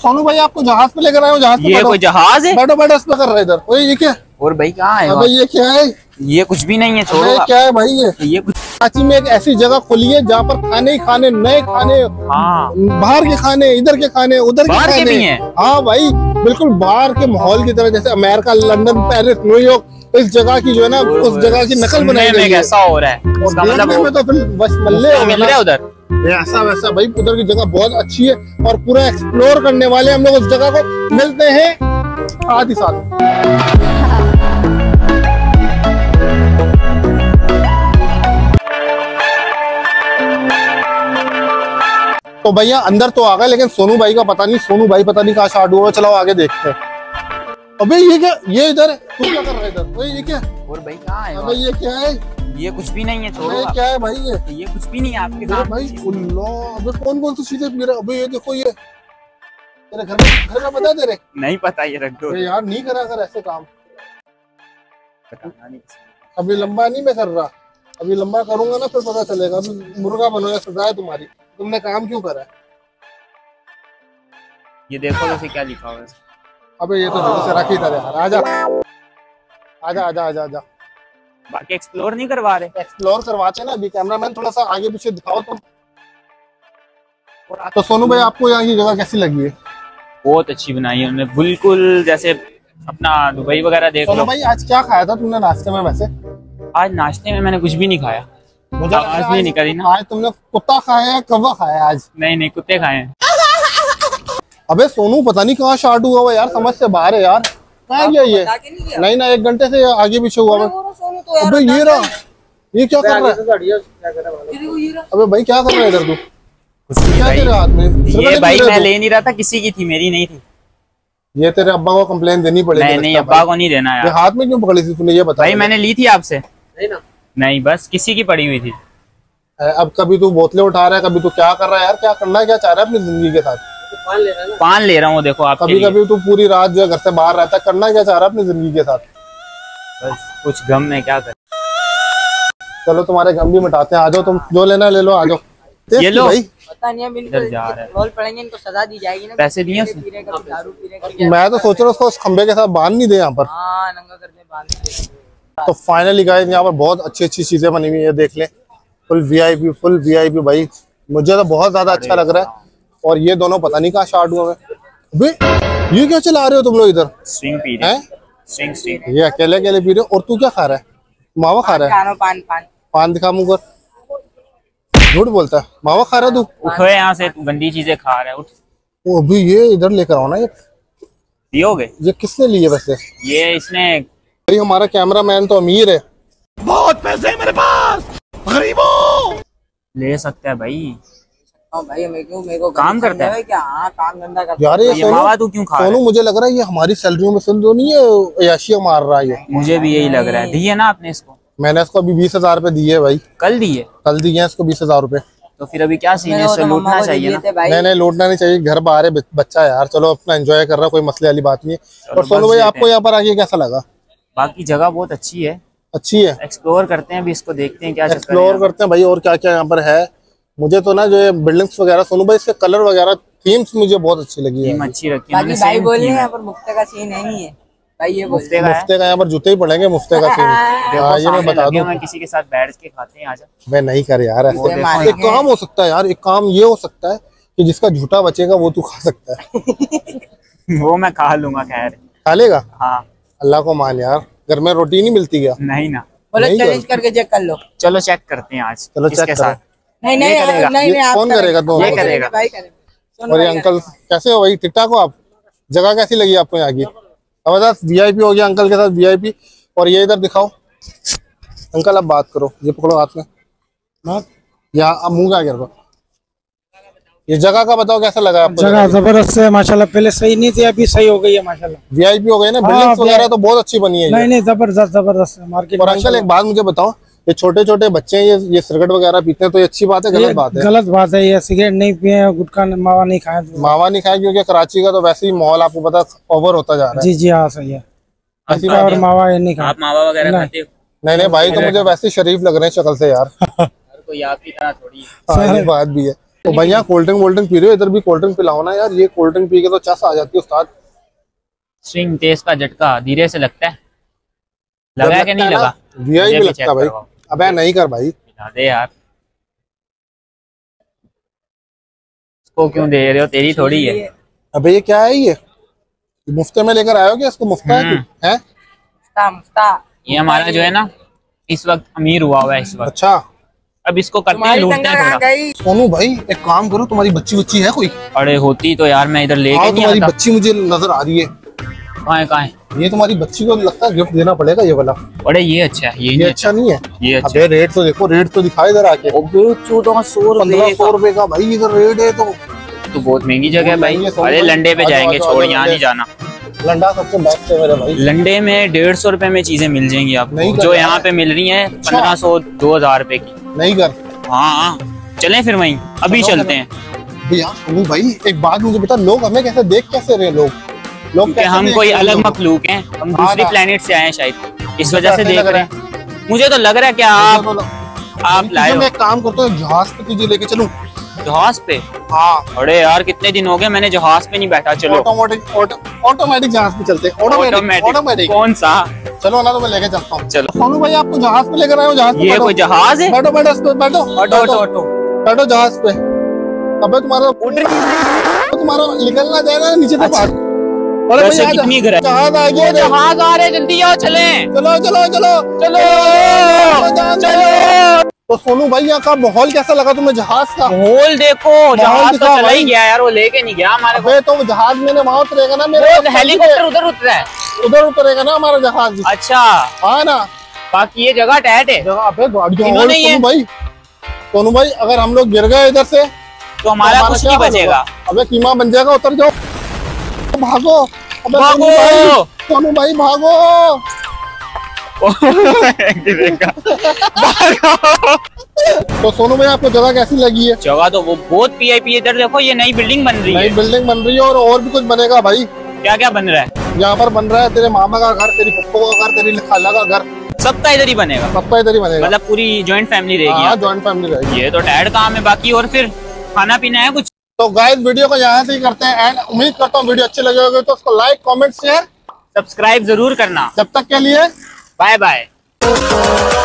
सोनू भाई आपको जहाज पे लेकर आए हो, जहाज पे ये कोई जहाज है? बैठो बैठो, इस पे कर रहा है इधर। ओए ये क्या? और भाई कहाँ है? भाई ये क्या है? ये कुछ भी नहीं है, छोड़ो। ये क्या है भाई? ये कुछ कराची में एक ऐसी जगह खुली है जहाँ पर खाने ही खाने, नए खाने, हाँ, बाहर के खाने, इधर के खाने, उधर के खाने भी हैं। हाँ भाई, बिल्कुल बाहर के माहौल की तरह, जैसे अमेरिका, लंदन, पेरिस, न्यूयॉर्क, इस जगह की जो है ना, उस जगह की नकल बनाई गई है। ऐसा हो रहा है, इसका मतलब में तो फिर बस मल्ले मिल रहा है उधर। ऐसा वैसा भाई, उधर की जगह बहुत अच्छी है और पूरा एक्सप्लोर करने वाले हम लोग उस जगह को। मिलते हैं साथ ही साथ। तो भैया अंदर तो आ गए, लेकिन सोनू भाई का पता नहीं, सोनू भाई पता नहीं कहाँ स्टार्ट हुआ। चलो आगे देखते हैं। अबे ये क्या? ये इधर तू क्या कर रहा है इधर? ये क्या? और भाई कहाँ है? अबे ये क्या है? ये कुछ भी नहीं है, छोड़ो। क्या है भाई? ये कुछ भी नहीं है आपके साथ भाई। अबे कौन कौन सी चीजें पी रहा है? अबे ये देखो, ये तेरे घर का पता है? तेरे नहीं पता, ये रख दो यार। नहीं करा कर ऐसे काम, अभी लंबा नहीं मैं कर रहा, अभी लंबा करूंगा ना फिर पता चलेगा। अभी मुर्गा बनोगा, सजा है तुम्हारी। तुमने काम क्यों करा है? ये देखो वैसे क्या लिखा हुआ है। अबे ये तो जैसे रखी था यार। आजा आजा आजा आजा आजा। बाकी एक्सप्लोर नहीं करवा रहे? एक्सप्लोर करवाते ना। अभी कैमरामैन थोड़ा सा आगे पीछे दिखाओ तुम। तो सोनू भाई आपको यहाँ की जगह कैसी लगी है? बहुत अच्छी बनाई है उन्होंने, बिल्कुल जैसे अपना दुबई वगैरह देख लो। सोनू भाई आज क्या खाया था तुमने नाश्ते में? वैसे आज नाश्ते में मैंने कुछ भी नहीं खाया, मुझे आवाज नहीं निकली ना। आज तुमने कुत्ता खाया है, कौवा खाया आज? नहीं, कुत्ते खाए हैं। अबे सोनू पता नहीं कहाँ स्टार्ट हुआ हुआ यार, समझ से बाहर है यार। कहाँ गया ये? नहीं ना, 1 घंटे से आगे पीछे हुआ है। अबे ये रहा, ये क्या कर रहा है? अबे भाई क्या कर रहा है इधर तू? क्या तेरे हाथ में? ये भाई मैं ले नहीं रहा था, किसी की थी, मेरी नहीं थी। ये तेरे अब्बा को कंप्लेन देनी पड़ेगी। नहीं, अब्बा को नहीं देना यार। हाथ में क्यों पकड़ी थी तूने, ये बता भाई? मैंने ली थी आपसे। नहीं, बस किसी की पड़ी हुई थी। अब कभी तू बोतलें उठा रहा है, कभी तू क्या कर रहा है यार? क्या करना है, क्या चाह रहा है अपनी जिंदगी के साथ? पान ले रहा हूँ, देखो आप। कभी कभी तू पूरी रात जो है घर से बाहर रहता है, करना क्या चाह रहा है अपनी जिंदगी के साथ? बस कुछ गम में क्या कर। चलो तुम्हारे गम भी मिटाते हैं, आ जाओ तुम, जो लेना ले लो, आ जाओ। ये लो भाई पता नहीं है, इधर जा रहा है, रोल पड़ेंगे, इनको सजा दी जाएगी ना। पैसे दिए उसने? मैं तो सोच रहा हूँ उसको उस खंबे के साथ बांध नहीं दे यहाँ पर। हाँ, नंगा करने बांध। तो फाइनली गाइस यहाँ पर बहुत अच्छी अच्छी चीजें बनी हुई है, देख ले। फुल वीआईपी भाई, मुझे तो बहुत ज्यादा अच्छा लग रहा है। और ये दोनों पता नहीं कहाँ स्टार्ट हुआ है। ये क्या चला रहे हो तुम लोग इधर? स्विंग पी रहे हैं। स्विंग। ये अकेले पी रहे हो? और तू क्या खा रहा है? मावा खा रहा है? पान दिखा मुँह कर, झूठ बोलता है। मावा खा रहा है तू? उठो यहाँ से, तू गंदी चीजें खा रहा है, उठ। वो अभी ये इधर लेकर आओ ना। ये पियोगे? ये किसने लिए वैसे? ये इसने। भाई हमारा कैमरामैन तो अमीर है, बहुत पैसे है मेरे पास, गरीबों। ले सकता है भाई। भाई मेरे को काम करता है क्या? हाँ, काम धंधा करता यार। ये मावा तू क्यों खा रहा है? सोनू मुझे लग रहा है ये हमारी सैलरी में सुन, जो नहीं है अयाशियां मार रहा है ये। मुझे भी यही लग रहा है। दिए ना आपने इसको? मैंने इसको अभी 20,000 रुपए दिए भाई। कल दिए? कल दिए इसको 20,000 रुपए। तो फिर अभी क्या सीन है? इससे लूटना चाहिए ना? नहीं, लूटना नहीं चाहिए, घर बाहर है बच्चा यार। चलो अपना एंजॉय कर रहा है, कोई मसले वाली बात नहीं है। और सोनू भाई आपको यहाँ पर आके कैसा लगा? बाकी जगह बहुत अच्छी है। एक्सप्लोर करते हैं अभी, इसको देखते हैं क्या एक्सप्लोर करते हैं भाई। और क्या क्या यहाँ पर है? मुझे तो ना जो बिल्डिंग्स वगैरह, सोनू भाई इसके कलर वगैरह, थीम्स मुझे बहुत अच्छी लगी है। अच्छी रखी है भाई। बोल रहे हैं यहाँ पर मुफ्ते का सीन है नहीं है भाई? ये मुफ्ते का यहाँ पर जूते ही पड़ेंगे, मुफ्ते का सीन। हाँ, ये मैं बता दूं, मैं किसी के साथ बैठ के खाते हैं। आजा। मैं नहीं कर यार ऐसे। एक काम हो सकता है यार, एक काम ये हो सकता है कि जिसका झूठा बचेगा वो तू खा सकता है। वो मैं खा लूंगा। खैर, खा लेगा? हाँ। अल्लाह को मान यार, घर में रोटी नहीं मिलती क्या? नहीं ना। बोलो चैलेंज करके चेक कर लो। चलो चेक करते हैं आज। चलो चेक साथ। नहीं, कौन करेगा? तो ये करेगा। और ये अंकल कैसे हो भाई? ठीक ठाक हो आप? जगह कैसी लगी आपको यहाँ की? अब वीआईपी हो गया अंकल के साथ, वीआईपी। और ये इधर दिखाओ अंकल, अब बात करो, ये पकड़ो हाथ में, या अब मुंह का गिर। ये जगह का बताओ कैसा लगा आपको? जगह जबरदस्त है माशाल्लाह, पहले सही नहीं थी, अभी सही हो गई है माशाल्लाह। वीआईपी हो गई ना, बिल्डिंग्स वगैरह तो बहुत अच्छी बनी है। नहीं, जबरदस्त है मार्केट। और अंकल एक बात मुझे बताओ, ये छोटे छोटे बच्चे ये सिगरेट वगैरह पीते हैं, तो ये अच्छी बात है गलत बात है? गलत बात है। ये सिगरेट नहीं पिए, गुटखा मावा नहीं खाए। मावा नहीं खाए क्योंकि कराची का तो वैसे ही माहौल आपको पता ओवर होता जा रहा है। जी हाँ, सही है। और मावा ये नहीं खाए। आप मावा वगैरह खाते हो? नहीं भाई, तो मुझे वैसे शरीफ लग रहे हैं शक्ल से यार। कोई आपकी तरह थोड़ी है। ये बात भी है। तो भैया कोल्ड ड्रिंक पी रहे हो, इधर भी कोल्ड ड्रिंक पिलाओ ना यार। ये कोल्ड ड्रिंक पी के तो चस आ जाती है उस्ताद। स्विंग तेज का झटका धीरे से लगता है। लगा कि नहीं लगा? वीआईपी लगता भाई। अबे नहीं कर भाई, पिला दे यार। इसको क्यों दे रहे हो? तेरी थोड़ी है। अबे ये क्या है? ये मुफ्ते में लेकर आए हो क्या? इसको मुफ्ता है? मुफ्ता मुफ्ता। ये हमारा जो है ना इस वक्त अमीर हुआ है इस वक्त। अच्छा, अब इसको करते हैं, लूटते हैं थोड़ा। सोनू भाई एक काम करो, तुम्हारी बच्ची है कोई? अरे होती तो यार मैं इधर लेके नहीं तुम्हारी आता। बच्ची मुझे नजर आ रही है। कहाँ है? ये तुम्हारी बच्ची को लगता है गिफ्ट देना पड़ेगा ये वाला। अरे ये अच्छा है, ये अच्छा नहीं है? ये अच्छा। अबे रेट तो देखो, रेट तो दिखाई इधर आके। 1400 रुपए का भाई इधर रेट है। तो बहुत महंगी जगह है भाई। अरे लंडे पे जाएंगे, छोड़ यहाँ नहीं जाना। लंडा सबसे बेस्ट है मेरे भाई। लंडे में 150 रुपए में चीजें मिल जाएंगी आपको, जो यहाँ पे मिल रही हैं 1500 2000 रुपए की। नहीं कर। हाँ चलें फिर वहीं, अभी चलते हैं। भैया सोनू भाई एक बात मुझे बता, लोग हमें कैसे देख कैसे रहे? लोग क्योंकि हम कोई अलग मखलूक हैं, हम दूसरी प्लेनेट से आए हैं शायद, इस वजह से देख रहे हैं। मुझे तो लग रहा है कि आप लाए हो। मैं एक काम करता हूँ, जहाज पे तुझे लेके चलूं। जहाज पे? हाँ। अरे यार कितने दिन हो गए मैंने जहाज पे नहीं बैठा। चलो ऑटोमेटिक जहाज पे चलते हैं। ऑटोमेटिक कौन सा? चलो ना, तो मैं लेके चलता हूँ। चलो। सोनू भाई आप तो जहाज पे लेकर आए हो। जहाज ये कोई जहाज है? बैठो बैठो बैठो बैठो जहाज पे। अबे तुम्हारा निकलना जाए ना नीचे से बाहर। वैसे कितनी घर है? जहाज आ गया, जहाज आ रहे, जल्दी आओ चलें। चलो चलो चलो चलो चलो। तो सोनू भाई यहाँ का माहौल कैसा लगा तुम्हें जहाज का? माहौल देखो, जहाज तो चला ही गया यार, वो लेके नहीं गया हमारे को। तो जहाज मैंने वहाँ उतरेगा ना, मेरे हेलीकॉप्टर उधर उतरा है, उधर उतरेगा ना हमारा जहाज। अच्छा हाँ ना, बाकी ये जगह टैट है। सोनू भाई अगर हम लोग गिर गए इधर से तो हमारा कुछ नहीं बचेगा। अबे कीमा बन जाएगा, उतर जाओ, भागो। अबे भागो सोनू भाई भागो। तो सोनू भाई आपको जगह कैसी लगी है? जगह तो वो बहुत पीआईपी है। इधर देखो ये नई बिल्डिंग बन रही है। नई बिल्डिंग बन रही है और भी कुछ बनेगा भाई। क्या क्या बन रहा है? यहाँ पर बन रहा है तेरे मामा का घर, तेरी पप्पो का घर, तेरी खाला का घर, सबका इधर ही बनेगा। सबका इधर ही बनेगा, मतलब पूरी जॉइंट फैमिली रहेगी। हाँ जॉइंट फैमिली रहेगी। ये तो टैड काम है। बाकी और फिर खाना पीना है कुछ? तो गाइस वीडियो को यहाँ से ही करते हैं एंड उम्मीद करता हूँ वीडियो अच्छी लगी होगी, तो उसको लाइक कमेंट शेयर सब्सक्राइब जरूर करना। जब तक के लिए बाय बाय।